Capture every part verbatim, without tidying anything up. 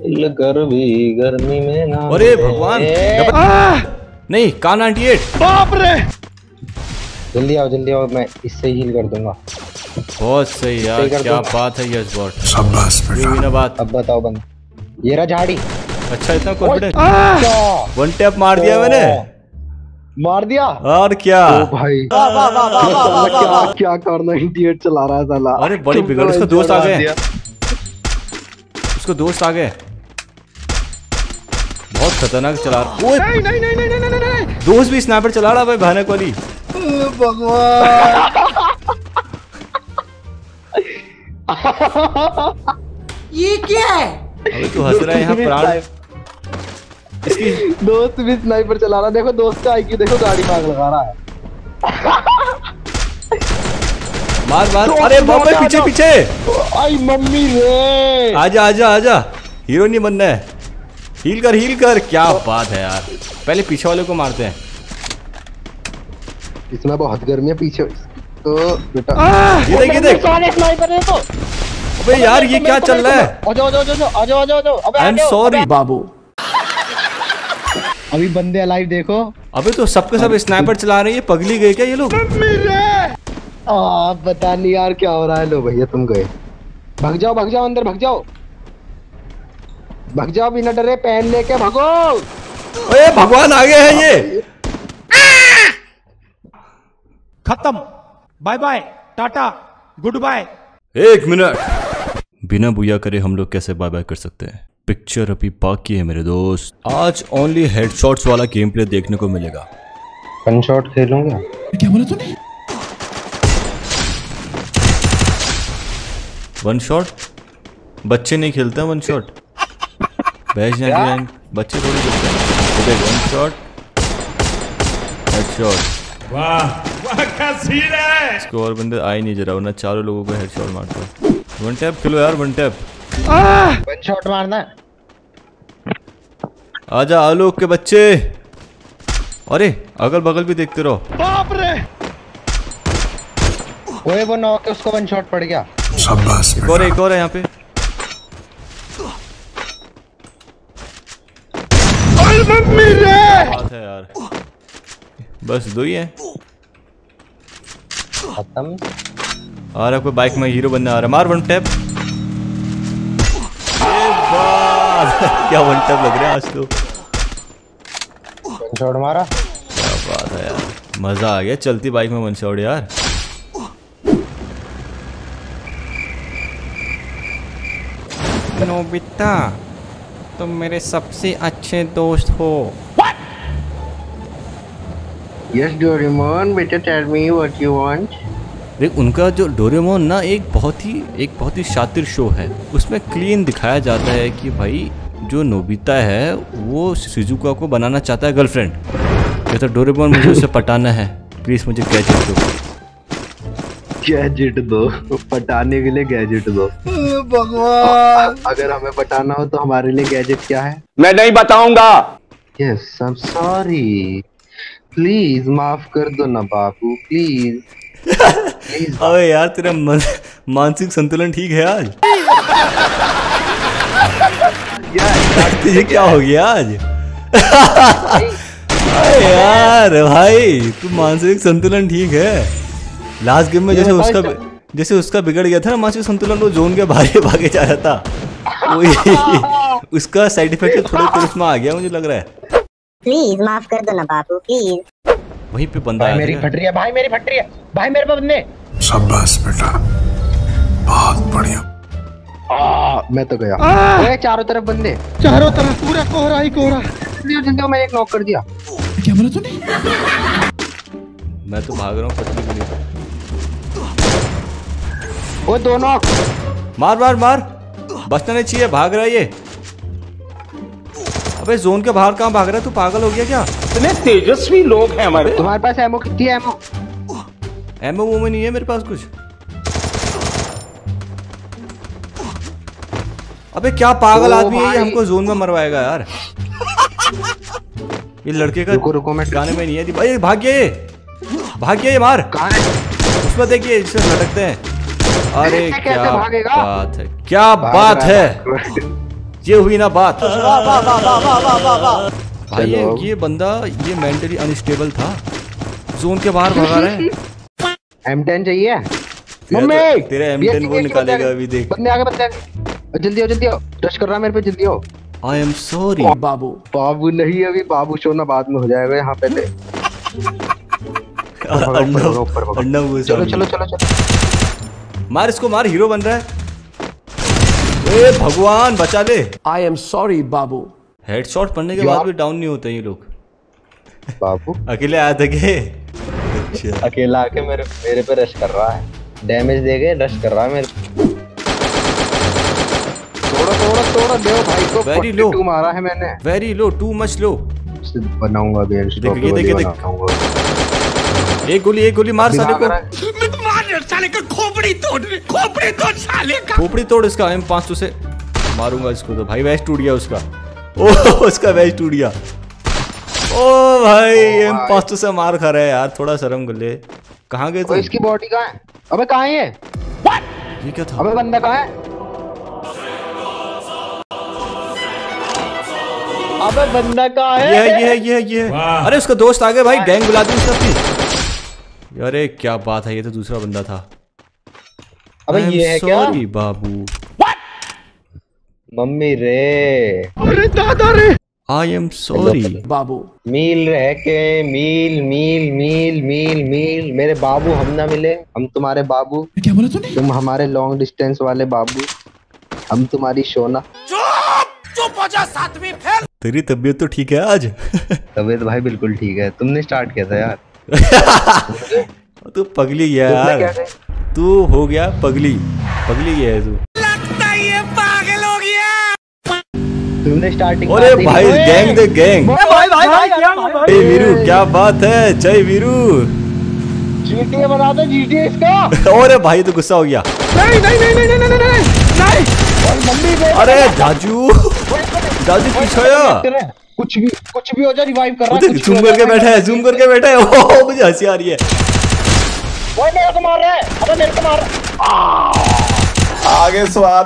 कर भी गर्मी में ना। अरे भगवान नहीं, कान नाइंटी एट। बाप रे, जल्दी आओ जल्दी आओ, मैं इससे हील कर दूंगा। बहुत सही यार, क्या बात है यस बॉट, शाबाश बेटा। बात। अब बताओ बंद, ये रहा झाड़ी। अच्छा इतना कॉन्फिडेंट, वन टैप मार दिया मैंने, मार दिया और क्या। ओ भाई क्या क्या करना, नाइंटी एट चला रहा है साला। अरे बड़ी बिगड़, उसका दोस्त आ गए, उसको दोस्त आ गए, बहुत खतरनाक चला रहा। नहीं नहीं नहीं नहीं नहीं नहीं, दोस्त भी स्नाइपर चला रहा भाई, भयानक वाली। भगवान ये क्या है? अबे तू हंस रहा है यहाँ प्राण। इसकी दोस्त भी स्नाइपर चला रहा, देखो दोस्त का आईक्यू देखो, गाड़ी में आग लगा रहा है। मार मार, अरे बाप रे, पीछे पीछे। आई मम्मी रे, आजा आजा आजा, हीरो नहीं बनना है, हील कर हील कर। क्या बात है यार, पहले पीछे वाले को मारते हैं। इसमें बहुत गर्मी है पीछे तो बेटा। ये देख ये देख, स्नाइपर है तो। अबे यार ये क्या चल रहा है। आ जाओ आ जाओ आ जाओ आ जाओ आ जाओ। आई एम सॉरी बाबू। अभी बंदे अलाइव देखो। अबे तो सबके सब स्नाइपर चला रहे हैं, ये पगली गए क्या ये लोग। आ, पता नहीं यार क्या हो रहा है। लो भैया तुम गए, भाग जाओ भाग जाओ अंदर, भाग जाओ भाग जाओ बिना डरे, पेन लेके भागो। ओए भगवान आ गए हैं ये। खत्म, bye bye, tata, good bye. एक मिनट, बिना बुया करे हम लोग कैसे बाय बाय कर सकते हैं। पिक्चर अभी बाकी है मेरे दोस्त। आज ओनली हेडशॉट्स वाला गेम प्ले देखने को मिलेगा। वन शॉट खेलूंगा। क्या बोला तूने? वन शॉट बच्चे नहीं खेलते हैं, वन शॉट बैच जाएंगे, बच्चे थोड़ी खेलते हैं। वन शॉट हेडशॉट, वाह वाह क्या सीन है। इसको और बंदे आ ही नहीं जरा, वरना चारों लोगों को हेडशॉट मारता है। वन टैप खेलो यार, वन टैप। वन शॉट मारना है। आजा आलोक के बच्चे। अरे अगल बगल भी देखते रहो। बाप रे, ओए वो नॉक है, उसको वन शॉट पड़ गया। शाबाश एक और एक और है यहाँ पे। मम्मी रे, बात है यार, बस दो ही हैं। खत्म। आ रहा कोई बाइक में हीरो बनने आ रहा, मार वन टैप। क्या वन टैप लग रहा है आज तो। वन शॉट मारा। क्या बात है यार, मजा आ गया चलती बाइक में वन शॉट यार। नोबिता तुम मेरे सबसे अच्छे दोस्त हो। यस डोरेमोन, बेटा tell me what you want. देख उनका जो डोरेमोन ना एक बहुत ही एक बहुत ही शातिर शो है। उसमें क्लीन दिखाया जाता है कि भाई जो नोबिता है वो शिजुका को बनाना चाहता है गर्लफ्रेंड। कहता है डोरेमोन मुझे उससे पटाना है, प्लीज मुझे गैजेट दो। गैजेट दो, पटाने के लिए गैजेट दो। भगवान, अगर हमें पटाना हो तो हमारे लिए गैजेट क्या है? मैं नहीं बताऊंगा। Yes I am sorry, please माफ कर दो ना बाबू, प्लीज। अबे यार तेरा मानसिक संतुलन ठीक है आज? तुझे क्या हो गया आज? अरे यार भाई तू मानसिक संतुलन ठीक है। लास्ट गेम में जैसे उसका जैसे उसका बिगड़ गया था ना मानसिक संतुलन, वो जोन के बाहर भागे जा रहा था। उसका साइड इफेक्ट थोड़ा करिश्मा आ गया मुझे लग रहा है। प्लीज माफ कर दो ना बाबू, प्लीज। वहीं पे बंदा भाई मेरी फट रही है, भाई मेरी फट रही है, भाई मेरे पे बंदे। शाबाश बेटा, बहुत बढ़िया। आ, मैं तो गया। ओए चारों तरफ बंदे, चारों तरफ पूरा कोहरा ही कोहरा। जिंदगी में एक नॉक कर दिया। क्या बोला तूने? मैं तो भाग रहा हूँ पटरी के लिए। वो दो नॉक। मार मार मार, बचना नहीं चाहिए, भाग रहा है ये। अबे जोन के बाहर कहाँ भाग रहा है तू, पागल हो गया क्या? इतने तेजस्वी लोग हैं हमारे। तुम्हारे पास एमो कितनी है? एमो एमओ वो में नहीं है मेरे पास कुछ। अबे क्या पागल आदमी है ये, हमको जोन में मरवाएगा यार। ये लड़के का रुको रुको मैं गाने में नहीं है भाई। भाग्य भाग्य ये मार, कहाँ है? उसमें देखिए जिससे लटकते हैं। अरे क्या भागेगा? बात है, क्या बात है। ये हुई ना बात। भाई ये चलो। ये बंदा ये मेंटली अनस्टेबल था, जोन के बाहर भगा रहा है। एम टेन चाहिए तेरा मम्मी। तो- तेरा एम टेन वो निकालेगा अभी देख। बंदे आ गए बंदे आ गए। जल्दी आओ जल्दी आओ, रश कर रहा है मेरे पे, जल्दी आओ। आई एम सॉरी बाबू बाबू नहीं, अभी बाबू शोना बाद में हो जाएगा, यहाँ पहले। अन्ना ऊपर भगो। अन्ना वो चलो सामने। चलो चलो चलो। मार इसको, मार, हीरो बन रहा है। ए भगवान बचा ले। आई एम सॉरी बाबू। हेडशॉट पड़ने के जो बाद आप- भी डाउन नहीं होते ये लोग। बाबू अकेले आए थे के? अच्छा अकेला आके मेरे मेरे पे रश कर रहा है, डैमेज दे के रश कर रहा है मेरे पे। तोड़ो तोड़ो तोड़ो, देव भाई को Very low. बयालीस मारा है मैंने। Very low, too much low. इससे बनाऊंगा अभी अनस्टॉपेबल देख, ये देख, ये देख। बनाऊंगा। एक गोली एक गोली मार साले को। साले का खोपड़ी तोड़ खोपड़ी तोड़ साले का। खोपड़ी तोड़ इसका। एम पाँच सौ से मारूंगा इसको तो भाई वैस टूट गया उसका। ओ उसका वैस टूट गया। ओ भाई एम पाँच सौ से मार खा रहा है यार, थोड़ा शर्म कर ले। कहाँ गए ओए तुम? इसकी बॉडी कहाँ है? अबे कहाँ है ये? ये क्या था? अबे बंदा कहाँ है? अबे बंदा कहाँ है? ये है ये है ये है ये है। अरे उसका दोस्त आ गया भाई, गैंग बुला दी उसने अपनी। अरे क्या बात है, ये तो दूसरा बंदा था। अबे ये है क्या? सॉरी बाबू। मम्मी रे, अरे दादा रे। आई एम सॉरी बाबू मील रह के मील मील मील मील मील मेरे बाबू हम ना मिले, हम तुम्हारे बाबू। क्या बोला तूने? तुम हमारे लॉन्ग डिस्टेंस वाले बाबू, हम तुम्हारी सोना। चुप हो जा सातवीं फेल। तेरी तबीयत तो ठीक है आज? तबीयत भाई बिल्कुल ठीक है, तुमने स्टार्ट किया था यार। तू पगली गया तुमने क्या यार, कहा? तू हो गया पगली, पगली गया है तू। लगता है ये पागल हो गया। तुमने स्टार्टिंग। अरे भाई गैंग दे गैंग। भाई भाई भाई क्या जय वीरू, क्या बात है, जय वीरू। जीटीए बना दो, जीटीए इसका। अरे भाई तो गुस्सा हो गया। नहीं नहीं नहीं नहीं नहीं नहीं नहीं। और मम्मी पे अरे जाजू जाजू पीछाया। कुछ भी कुछ भी हो जाए, रिवाइव कर रहा है। जूम करके बैठा है, जूम करके बैठा है। ओह मुझे हंसी आ रही है। वो मेरे को मार रहा है, अबे मेरे को मार रहा है। आगे स्वाद।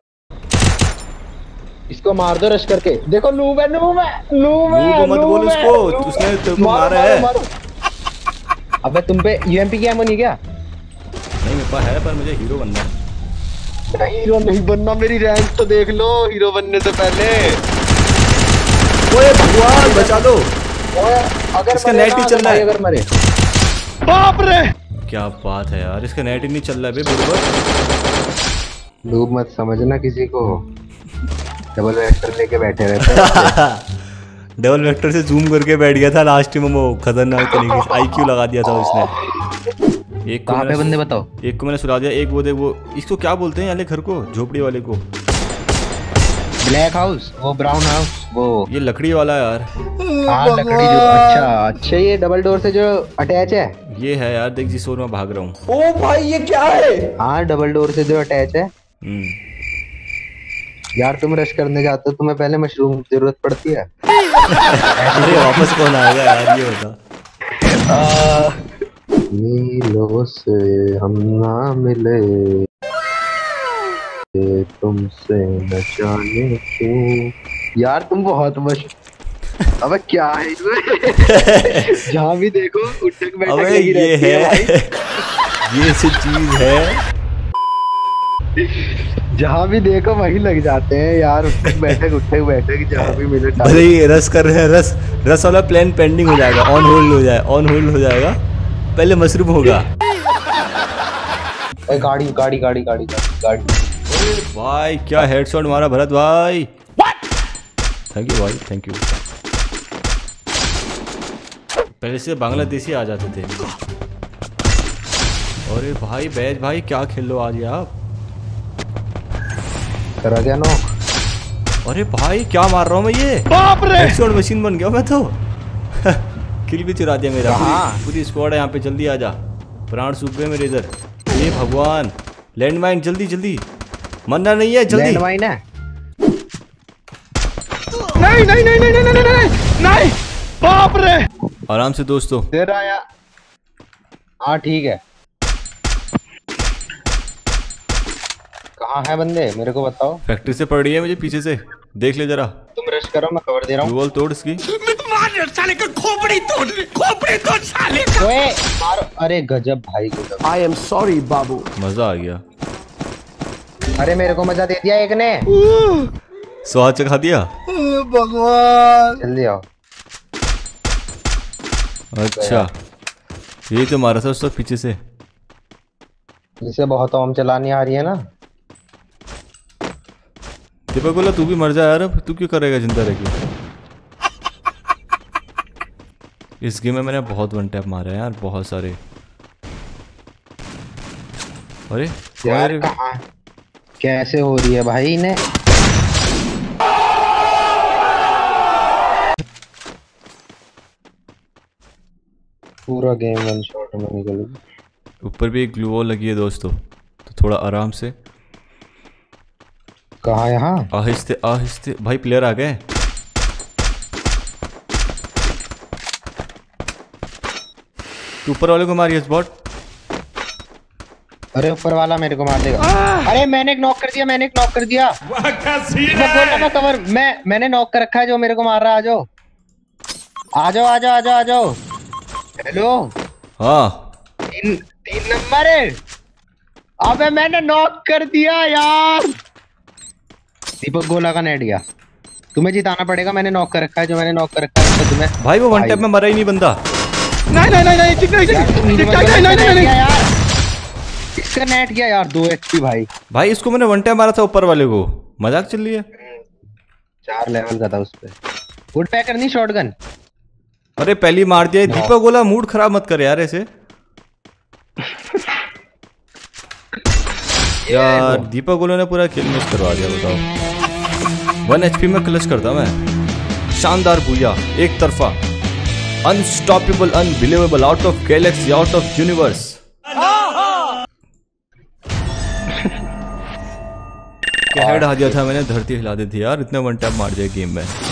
इसको मार दो रश करके। देखो लूब है, लूब है, लूब है। लूब को मत लूब बोल है, उसको, लूब उसने है। तेरे को मारो, मारा मारो, है। मारो। अबे तुम पे यूएमपी की एमो नहीं क्या? नहीं मेरे पास है, पर मुझे हीरो बनना है। नहीं हीरो नहीं बनना, मेरी रैंक तो देख लो हीरो बनने से पहले। ओए भगवान बचा दो। ओए अगर इसका मरे नेट ही ना, चल तो रहा है। भाई अगर मरे। बाप रे। क्या बात है यार, इसका नेट ही नहीं चल रहा है बे बुड़बक। लूब मत समझना किसी को, डबल वेक्टर लेके बैठे रहते हैं। डबल वेक्टर से जूम करके बैठ गया था लास्ट में वो खतरनाक तरीके से, आईक्यू लगा दिया था उसने। एक को कहाँ पे मैंने- बंदे बताओ? एक को मैंने सुला दिया, एक वो देख वो इसको क्या बोलते हैं वाले घर को, झोपड़ी वाले को? ब्लैक हाउस, वो ब्राउन हाउस, वो ये लकड़ी वाला है यार। हाँ लकड़ी जो। अच्छा अच्छा, ये डबल डोर से जो अटैच है। ये है यार, देख जिस ओर मैं भाग रहा हूँ। ओ भाई ये क्या है? हाँ डबल डोर से जो अटैच है। हम्म। यार तुम रश करने जाते हो, तुम्हें पहले मशरूम की जरूरत पड़ती है। अरे वापस कौन आएगा यार, ये होता। मीलों से हम ना मिले, तुमसे न जाने क्यों। यार तुम बहुत मश। अबे क्या है इसमें? जहाँ भी देखो उठक बैठक अबे लगी ये रहती है, भाई। ये सब चीज है। जहाँ भी देखो वही लग जाते हैं यार, उठक बैठक उठक बैठक जहाँ भी मिले। भले ही रस कर रहे हैं, रस रस वाला प्लान पेंडिंग हो जाएगा, ऑन होल्ड हो जाए, ऑन होल्ड हो जाएगा, पहले मशरूम होगा। ओए गाड़ी गाड़ी गाड़ी गाड़ी गाड़ी गाड़ी। भाई क्या हेडशॉट मारा भरत भाई, थैंक यू भाई, थैंक यू। पहले से बांग्लादेशी आ जाते थे। अरे भाई बैज भाई क्या खेल लो आज ये आप। करा क्या नो? अरे भाई क्या मार रहा हूँ मैं ये, बाप रे हेडशॉट मशीन बन गया मैं तो। किल भी चुरा दिया मेरा। पूरी, पूरी स्क्वाड है यहाँ पे, जल्दी आ जा, प्राण सूख गए मेरे इधर। ये भगवान, लैंडमाइन जल्दी जल्दी, मरना नहीं है जल्दी। लैंडमाइन है। नहीं नहीं नहीं नहीं नहीं नहीं नहीं, बाप रे। आराम से दोस्तों। दे रहा यार। हाँ ठीक है। कहाँ है बंदे मेरे को बताओ। फैक्ट्री से पड़ रही है मुझे पीछे से। देख ले जरा। तुम रश करो, मैं कवर दे रहा हूँ। वॉल तोड़ इसकी। मार साले का खोपड़ी तोड़ खोपड़ी तोड़ साले का। ओए मारो। अरे गजब भाई गजब। आई एम सॉरी बाबू। मजा आ गया। अरे मेरे को मजा दे दिया एक ने। स्वाद चखा दिया। भगवान जल्दी आओ। अच्छा ये तो मारा था उसको पीछे से। इसे बहुत ओम चलानी आ रही है ना। दीपक बोला तू भी मर जा यार, अब तू क्यों करेगा जिंदा रह के। इस गेम में मैंने बहुत वन टैप मारा है यार, बहुत सारे। अरे यार कहाँ कैसे हो रही है भाई ने। पूरा गेम वन शॉट में निकल गया। ऊपर भी एक ग्लू वॉल लगी है दोस्तों, तो थोड़ा आराम से। कहाँ यहाँ? आहिस्ते आहिस्ते। भाई प्लेयर आ गए। तू ऊपर वाले को मारिए स्पॉट। अरे ऊपर वाला मेरे को मार देगा। अरे मैंने एक नॉक कर दिया, मैंने एक नॉक कर दिया। मैं कवर मैं मैंने नॉक कर रखा है, जो मेरे को मार रहा है। आ जाओ आ जाओ आ जाओ आ जाओ आ जाओ। हेलो हाँ तीन तीन नंबर है। अबे मैंने नॉक कर दिया यार। दीपक गोला का नेट गया। तुम्हें जिताना पड़ेगा, मैंने नॉक कर रखा है, जो मैंने नॉक कर रखा है तो तुम्हें। भाई वो वन टैप में मरा ही नहीं बंदा। नहीं नहीं नहीं नहीं ठीक नहीं ठीक नहीं नहीं नहीं नहीं यार इसका नेट गया यार। दो एचपी भाई। भाई इसको मैंने वन टैप मारा था ऊपर वाले को। मजाक चल रही है। चार लेवल का था उस पे। वुड पैकर नहीं शॉटगन। अरे पहली मार दिया। दीपक बोला मूड खराब मत कर यार ऐसे। यार दीपक गोलो ने पूरा किल मिस करवा दिया। बताओ वन एचपी में क्लच करता मैं। शानदार बुया एक तरफा। Unstoppable unbelievable out of galaxy out of universe. Head आ दिया था मैंने, धरती हिला दी थी यार। इतने वन टैप मार दिया गेम में।